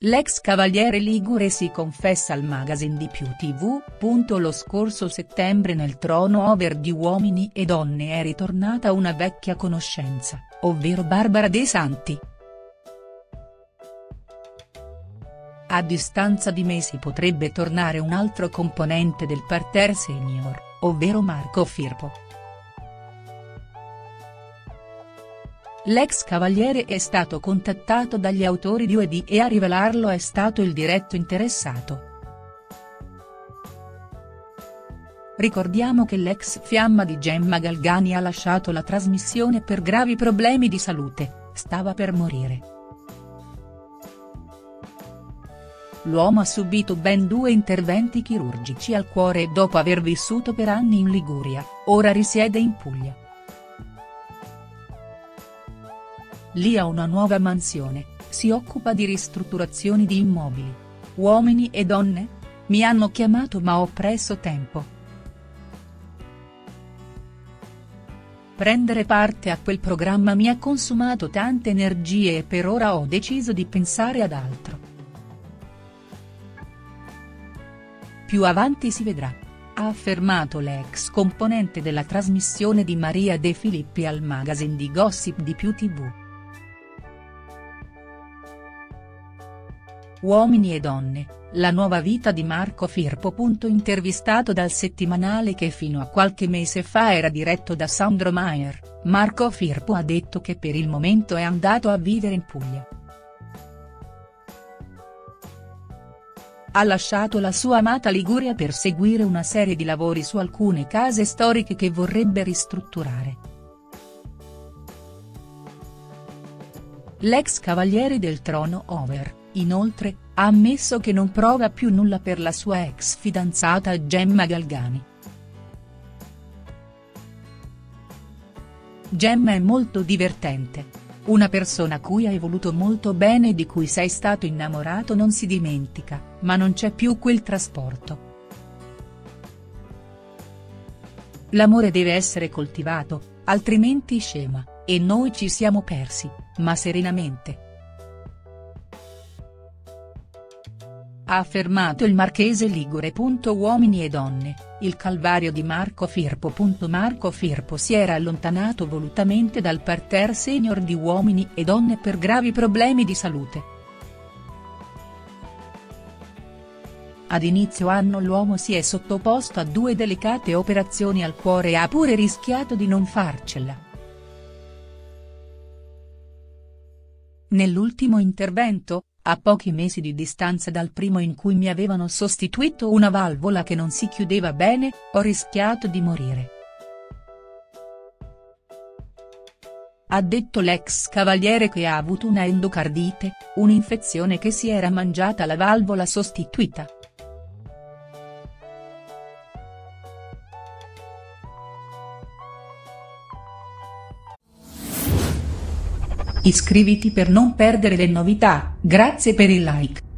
L'ex cavaliere ligure si confessa al magazine di Più TV. Lo scorso settembre nel Trono Over di Uomini e Donne è ritornata una vecchia conoscenza, ovvero Barbara De Santi. A distanza di mesi potrebbe tornare un altro componente del parterre senior, ovvero Marco Firpo. L'ex cavaliere è stato contattato dagli autori di UED e a rivelarlo è stato il diretto interessato. Ricordiamo che l'ex fiamma di Gemma Galgani ha lasciato la trasmissione per gravi problemi di salute, stava per morire. L'uomo ha subito ben 2 interventi chirurgici al cuore e dopo aver vissuto per anni in Liguria, ora risiede in Puglia. Lì ha una nuova mansione, si occupa di ristrutturazioni di immobili. Uomini e donne? Mi hanno chiamato ma ho perso tempo. Prendere parte a quel programma mi ha consumato tante energie e per ora ho deciso di pensare ad altro. Più avanti si vedrà, ha affermato l'ex componente della trasmissione di Maria De Filippi al magazine di Gossip di Più TV. Uomini e donne, la nuova vita di Marco Firpo. Intervistato dal settimanale che fino a qualche mese fa era diretto da Sandro Maier, Marco Firpo ha detto che per il momento è andato a vivere in Puglia. Ha lasciato la sua amata Liguria per seguire una serie di lavori su alcune case storiche che vorrebbe ristrutturare. L'ex cavaliere del Trono Over, inoltre, ha ammesso che non prova più nulla per la sua ex fidanzata Gemma Galgani. Gemma è molto divertente. Una persona a cui hai voluto molto bene e di cui sei stato innamorato non si dimentica, ma non c'è più quel trasporto. L'amore deve essere coltivato, altrimenti scema, e noi ci siamo persi, ma serenamente. Ha affermato il marchese ligure. Uomini e donne, il calvario di Marco Firpo. Marco Firpo si era allontanato volutamente dal parterre senior di Uomini e Donne per gravi problemi di salute. Ad inizio anno l'uomo si è sottoposto a 2 delicate operazioni al cuore e ha pure rischiato di non farcela. Nell'ultimo intervento, a pochi mesi di distanza dal primo in cui mi avevano sostituito una valvola che non si chiudeva bene, ho rischiato di morire. Ha detto l'ex cavaliere che ha avuto una endocardite, un'infezione che si era mangiata la valvola sostituita. Iscriviti per non perdere le novità, grazie per il like.